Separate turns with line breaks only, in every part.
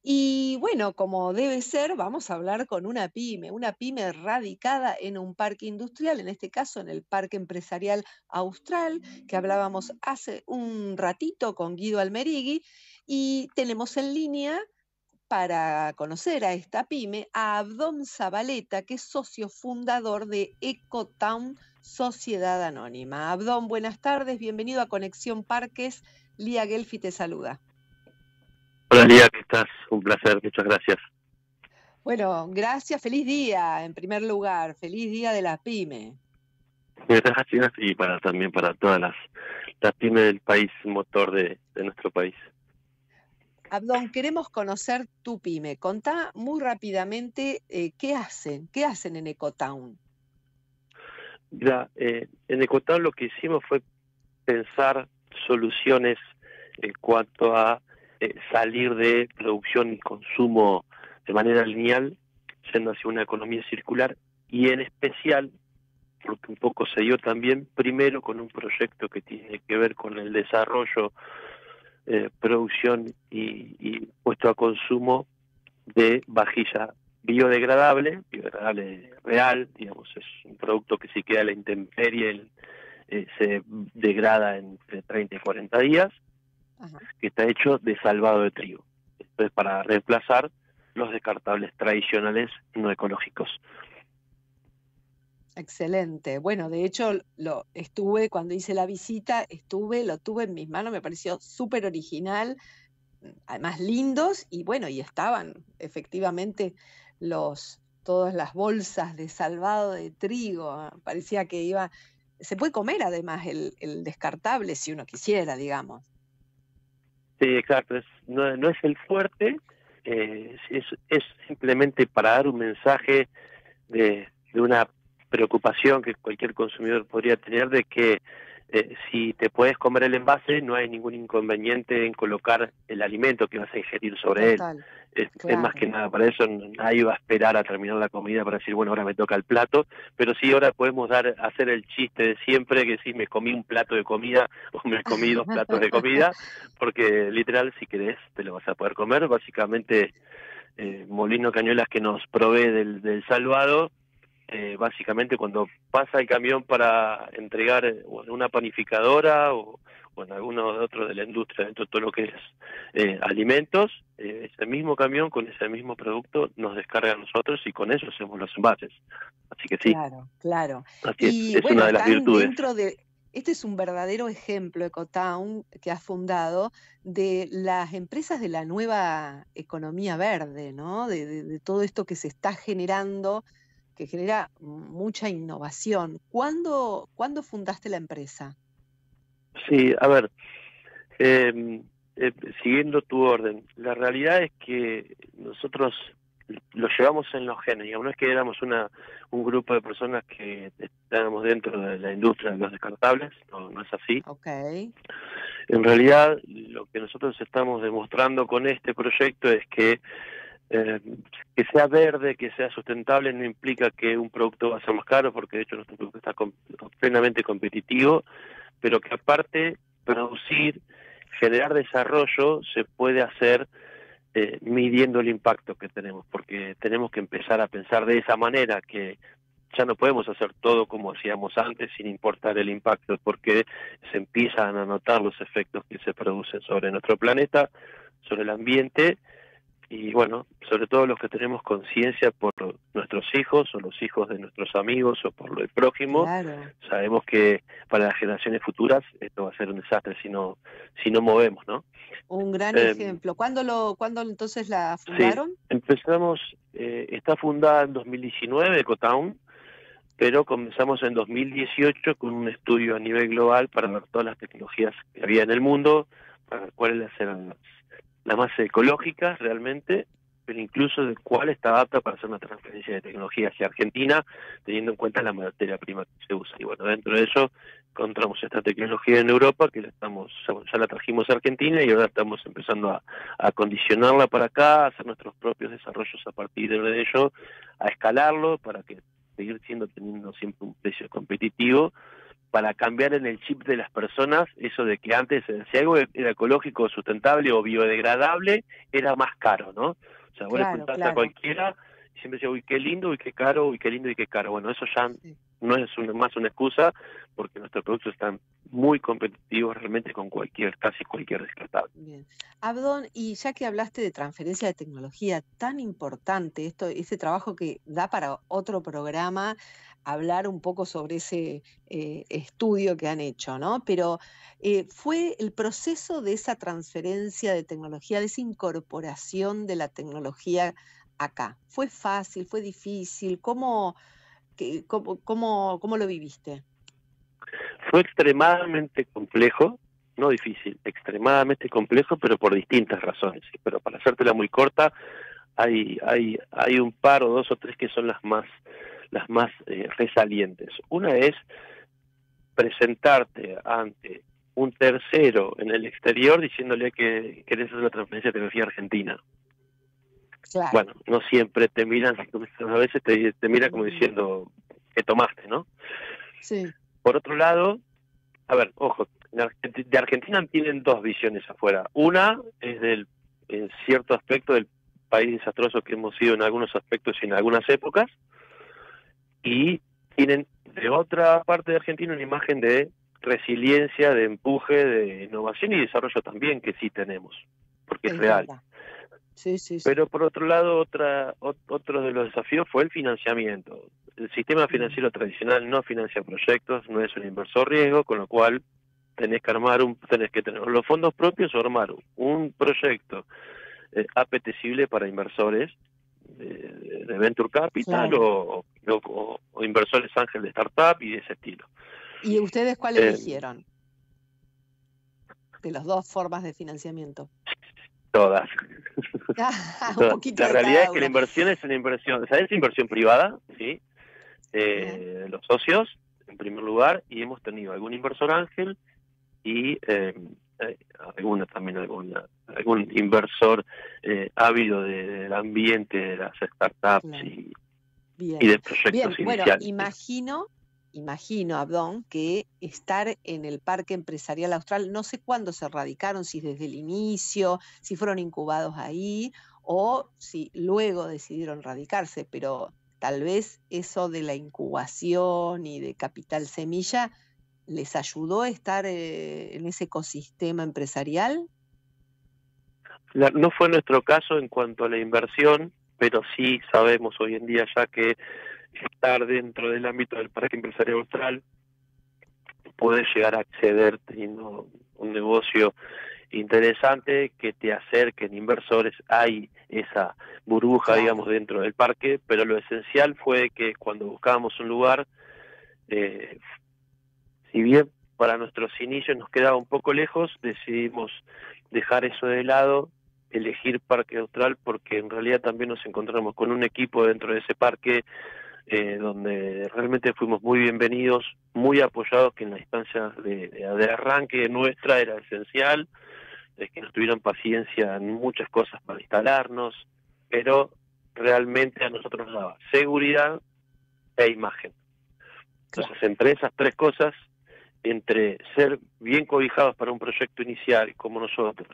Y bueno, como debe ser, vamos a hablar con una pyme radicada en un parque industrial, en este caso en el Parque Empresarial Austral, que hablábamos hace un ratito con Guido Almerigui, y tenemos en línea para conocer a esta pyme a Abdón Zabaleta, que es socio fundador de Ecotown Sociedad Anónima. Abdón, buenas tardes, bienvenido a Conexión Parques. Lía Gelfi te saluda.
Hola Lía, ¿qué estás? Un placer, muchas gracias.
Bueno, gracias, feliz día en primer lugar, feliz día de la pyme.
Gracias y también para todas las pymes del país, motor de nuestro país.
Abdón, queremos conocer tu pyme. Contá muy rápidamente qué hacen en Ecotown.
Mira, en Ecotown lo que hicimos fue pensar soluciones en cuanto a salir de producción y consumo de manera lineal, yendo hacia una economía circular y en especial, porque un poco se dio también, primero con un proyecto que tiene que ver con el desarrollo, producción y puesto a consumo de vajilla biodegradable real, digamos, es un producto que si queda a la intemperie se degrada entre 30 y 40 días,
Ajá.
que está hecho de salvado de trigo. Esto es para reemplazar los descartables tradicionales no ecológicos.
Excelente. Bueno, de hecho, lo estuve cuando hice la visita, lo tuve en mis manos, me pareció súper original, además lindos, y bueno, y estaban efectivamente todas las bolsas de salvado de trigo. Parecía que se puede comer además el descartable si uno quisiera, digamos.
Sí, exacto, no es el fuerte, es simplemente para dar un mensaje de una preocupación que cualquier consumidor podría tener de que si te puedes comer el envase, no hay ningún inconveniente en colocar el alimento que vas a ingerir sobre él.
Total,
Es más que
claro.
nada para eso, nadie va a esperar a terminar la comida para decir, bueno, ahora me toca el plato, pero sí ahora podemos hacer el chiste de siempre que si me comí un plato de comida o me comí 2 platos de comida, porque literal, si querés, te lo vas a poder comer. Básicamente, Molino Cañuelas, que nos provee del salvado, básicamente cuando pasa el camión para entregar o en una panificadora o en alguno otro de la industria, dentro de todo lo que es alimentos, ese mismo camión con ese mismo producto nos descarga a nosotros y con eso hacemos los envases. Así que sí,
Claro, claro.
así
Y
es
bueno,
una de las
están
virtudes.
dentro este es un verdadero ejemplo, Ecotown, que has fundado, de las empresas de la nueva economía verde, ¿no? De todo esto que se está generando, que genera mucha innovación. ¿Cuándo fundaste la empresa?
Sí, a ver, eh, eh, siguiendo tu orden, la realidad es que nosotros lo llevamos en los genes, digamos, no es que éramos un grupo de personas que estábamos dentro de la industria de los descartables, no es así.
Ok,
En realidad, lo que nosotros estamos demostrando con este proyecto es eh, que sea verde, que sea sustentable, no implica que un producto va a ser más caro, porque de hecho nuestro producto está plenamente competitivo, pero que aparte producir, generar desarrollo se puede hacer midiendo el impacto que tenemos, porque tenemos que empezar a pensar de esa manera, que ya no podemos hacer todo como hacíamos antes sin importar el impacto, porque se empiezan a notar los efectos que se producen sobre nuestro planeta, sobre el ambiente y bueno, sobre todo los que tenemos conciencia por nuestros hijos o los hijos de nuestros amigos o por el prójimo,
claro.
sabemos que para las generaciones futuras esto va a ser un desastre si no movemos, ¿no?
Un gran
Eh,
ejemplo. ¿Cuándo entonces la
sí,
fundaron?
empezamos, está fundada en 2019 Ecotown, pero comenzamos en 2018 con un estudio a nivel global para ver todas las tecnologías que había en el mundo, para ver cuáles eran las más ecológicas realmente, pero incluso de cuál estaba apta para hacer una transferencia de tecnología hacia Argentina, teniendo en cuenta la materia prima que se usa. Y bueno, dentro de eso encontramos esta tecnología en Europa, que ya la trajimos a Argentina y ahora estamos empezando a acondicionarla para acá, a hacer nuestros propios desarrollos a partir de ello, a escalarlo para que teniendo siempre un precio competitivo para cambiar en el chip de las personas eso de que antes, si algo era ecológico, sustentable o biodegradable, era más caro, ¿no? O sea, vos le
Claro,
preguntás a
claro.
cualquiera y siempre decía, uy, qué lindo, uy, qué caro, uy, qué lindo y qué caro. Bueno, eso ya
Sí.
no es más una excusa, porque nuestros productos están muy competitivos realmente con casi cualquier descartable.
Bien. Abdón, y ya que hablaste de transferencia de tecnología, tan importante ese trabajo que da para otro programa, hablar un poco sobre ese estudio que han hecho, ¿no? Pero fue el proceso de esa transferencia de tecnología, de esa incorporación de la tecnología acá. ¿Fue fácil? ¿Fue difícil? ¿Cómo lo viviste?
Fue extremadamente complejo, no difícil, extremadamente complejo, pero por distintas razones. Pero para hacértela muy corta, hay un par o dos o tres que son las más resalientes. Una es presentarte ante un tercero en el exterior diciéndole que querés hacer una transferencia de tecnología argentina.
Claro.
Bueno, no siempre te miran, a veces te mira como diciendo que tomaste, ¿no?
Sí.
Por otro lado, a ver, ojo, de Argentina tienen dos visiones afuera. Una es en cierto aspecto del país desastroso que hemos sido en algunos aspectos y en algunas épocas, y tienen de otra parte de Argentina una imagen de resiliencia, de empuje, de innovación y desarrollo también, que sí tenemos, porque es
Es
real.
verdad. Sí, sí, sí.
Pero por otro lado, otro de los desafíos fue el financiamiento. El sistema financiero tradicional no financia proyectos, no es un inversor riesgo, con lo cual tenés que tener los fondos propios o armar un proyecto apetecible para inversores de Venture Capital
Claro.
o inversores ángel de startup y de ese estilo.
¿Y ustedes cuál
Eh,
eligieron de las dos formas de financiamiento?
Todas.
Un poquito
La
de
realidad es
cada
que la
uno.
inversión es una inversión, o sea, es inversión privada, ¿sí?
Ajá.
Los socios, en primer lugar, y hemos tenido algún inversor ángel y algún inversor ávido del ambiente de las startups
Claro.
y
Bien.
de proyectos
Bien, bueno,
iniciales.
imagino, Abdón, que estar en el Parque Empresarial Austral, no sé cuándo se radicaron, si desde el inicio, si fueron incubados ahí o si luego decidieron radicarse, pero tal vez eso de la incubación y de Capital Semilla les ayudó a estar en ese ecosistema empresarial.
No fue nuestro caso en cuanto a la inversión, pero sí sabemos hoy en día ya que estar dentro del ámbito del Parque Empresarial Austral puede llegar a acceder teniendo un negocio interesante que te acerquen inversores. Hay esa burbuja,
Claro.
digamos, dentro del parque, pero lo esencial fue que cuando buscábamos un lugar, si bien para nuestros inicios nos quedaba un poco lejos, decidimos dejar eso de lado, elegir Parque Austral, porque en realidad también nos encontramos con un equipo dentro de ese parque donde realmente fuimos muy bienvenidos, muy apoyados, que en la instancia de arranque nuestra era esencial, es que nos tuvieran paciencia en muchas cosas para instalarnos, pero realmente a nosotros nos daba seguridad e imagen. Entonces, entre esas tres cosas, entre ser bien cobijados para un proyecto inicial como nosotros,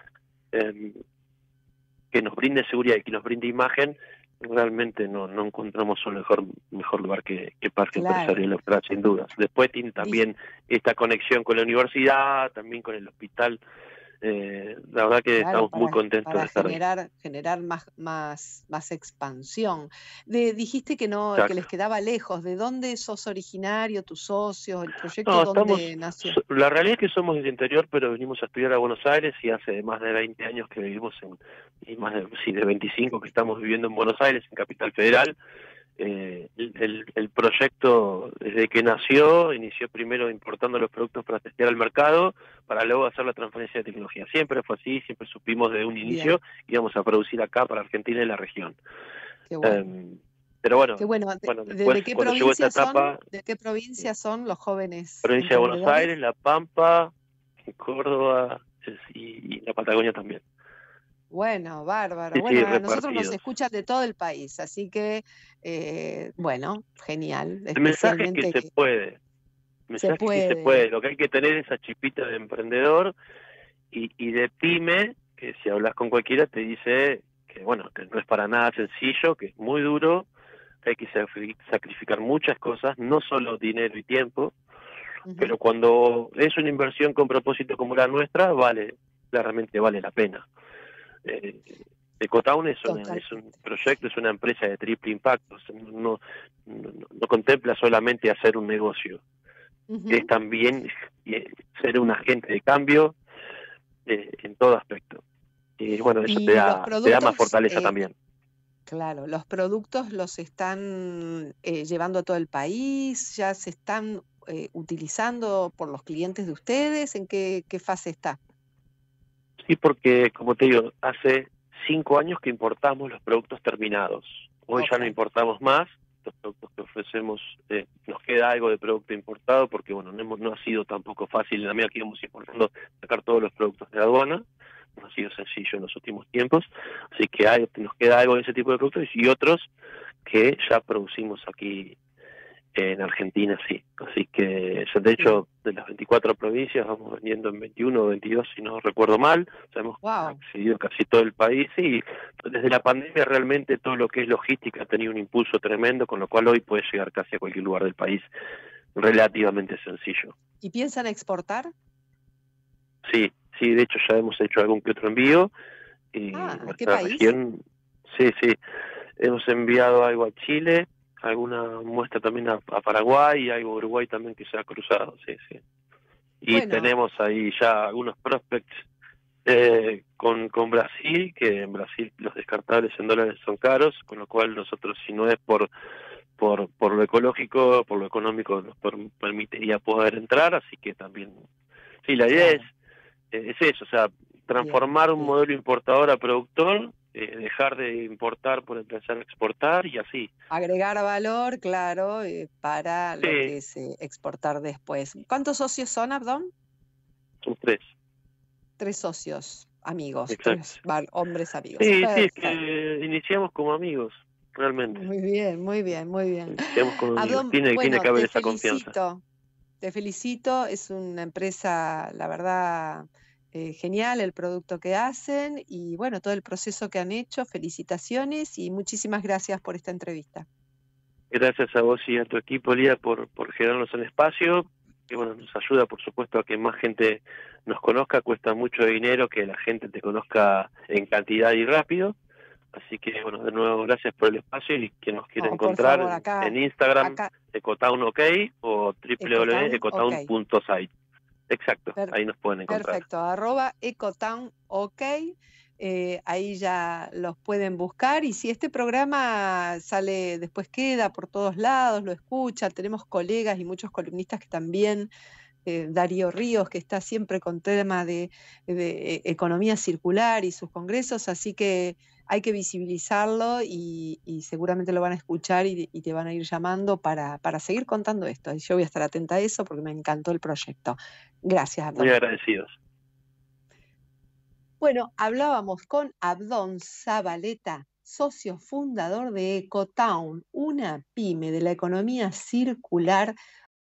que nos brinde seguridad y que nos brinde imagen, realmente no encontramos un mejor lugar que Parque Empresarial Austral, sin dudas. Después tiene también esta conexión con la universidad, también con el hospital. La verdad que estamos muy contentos de estar ahí.
Generar más expansión. Dijiste que
Exacto.
les quedaba lejos. ¿De dónde sos originario, tus socios, el proyecto
No,
dónde nació?
la realidad es que somos del interior, pero venimos a estudiar a Buenos Aires y hace más de 20 años que vivimos y más de 25 que estamos viviendo en Buenos Aires, en Capital Federal. El proyecto, desde que nació, inició primero importando los productos para testear al mercado, para luego hacer la transferencia de tecnología. Siempre fue así, siempre supimos desde un inicio que íbamos a producir acá para Argentina y la región.
Qué bueno.
Pero bueno,
Qué bueno.
después
¿De qué
cuando llegó esta etapa...
¿De qué provincia son los jóvenes
Provincia de Buenos
emprendedores?
Aires, La Pampa, Córdoba y la Patagonia también.
Bueno, bárbaro.
Sí,
Bueno, a nosotros nos
repartidos.
escuchan de todo el país, así que, bueno, genial.
El mensaje es que se puede. El
Se
mensaje es que se
puede.
puede, lo que hay que tener es esa chispita de emprendedor y de pyme, que si hablas con cualquiera te dice que bueno, que no es para nada sencillo, que es muy duro, que hay que sacrificar muchas cosas, no solo dinero y tiempo,
Ujú.
pero cuando es una inversión con propósito como la nuestra, claramente vale la pena. Eh, Ecotown es un
Totalmente.
proyecto, es una empresa de triple impacto, o sea, no contempla solamente hacer un negocio, es
Ujú.
también ser un agente de cambio en todo aspecto. Y bueno, eso
Y los
te da más
productos,
fortaleza también.
claro, los productos los están llevando a todo el país, ya se están utilizando por los clientes de ustedes, ¿en qué fase está?
Sí, porque como te digo, hace 5 años que importamos los productos terminados. Hoy ya
Ok,
no importamos más. Los productos que ofrecemos, nos queda algo de producto importado porque bueno, no ha sido tampoco fácil en la medida que íbamos importando sacar todos los productos de la aduana. No ha sido sencillo en los últimos tiempos. Así que nos queda algo de ese tipo de productos y otros que ya producimos aquí en Argentina, sí. Así que, de
bien.
hecho, de las 24 provincias vamos vendiendo en 21 o 22, si no recuerdo mal. O sea, hemos
Wow.
accedido a casi todo el país. Y desde la pandemia realmente todo lo que es logística ha tenido un impulso tremendo, con lo cual hoy puede llegar casi a cualquier lugar del país relativamente sencillo.
¿Y piensan exportar?
Sí, sí, de hecho ya hemos hecho algún que otro envío y
Ah, ¿a qué
nuestra
país?
región, sí, sí, hemos enviado algo a Chile, alguna muestra también a Paraguay y algo a Uruguay también que se ha cruzado, sí, sí. Y
Bueno,
tenemos ahí ya algunos prospects con Brasil, que en Brasil los descartables en dólares son caros, con lo cual nosotros si no es por lo ecológico, por lo económico nos permitiría poder entrar, así que también, sí, la idea
claro,
es eso, o sea,
bien,
transformar un
bien.
modelo importador a productor, dejar de importar por empezar a exportar y así.
Agregar valor, claro, para lo
Sí,
que es exportar después. ¿Cuántos socios son, Abdón?
son tres,
3 socios, amigos,
exacto.
3 hombres amigos.
Sí, sí, es
Perfecto.
que iniciamos como amigos, realmente.
Muy bien, muy bien, muy bien.
Iniciamos como amigos.
Abdón,
Tiene
bueno,
que haber esa confianza.
te felicito, es una empresa, la verdad, genial el producto que hacen y bueno, todo el proceso que han hecho, felicitaciones y muchísimas gracias por esta entrevista.
Gracias a vos y a tu equipo, Lía, por generarnos el espacio, que bueno, nos ayuda, por supuesto, a que más gente nos conozca. Cuesta mucho dinero que la gente te conozca en cantidad y rápido. Así que, bueno, de nuevo, gracias por el espacio y quien nos quiera
No, por
encontrar
favor, acá,
en Instagram,
acá,
Ecotown OK o
Ecotown, ok.
www.ecotown.site. Exacto, ahí nos pueden encontrar.
Perfecto, @Ecotown, ok. Ahí ya los pueden buscar y si este programa sale, después queda por todos lados, lo escucha, tenemos colegas y muchos columnistas que también, Darío Ríos, que está siempre con tema de economía circular y sus congresos, así que hay que visibilizarlo y seguramente lo van a escuchar y te van a ir llamando para seguir contando esto. Y yo voy a estar atenta a eso porque me encantó el proyecto. Gracias,
Muy
Abdón.
agradecidos.
Bueno, hablábamos con Abdón Zabaleta, socio fundador de Ecotown, una pyme de la economía circular